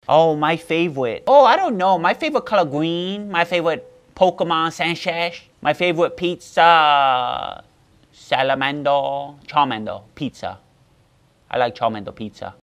Oh, my favorite. Oh, I don't know. My favorite color green. My favorite Pokemon sandslash. My favorite pizza, salamander, Charmander Pizza. I like Charmander Pizza.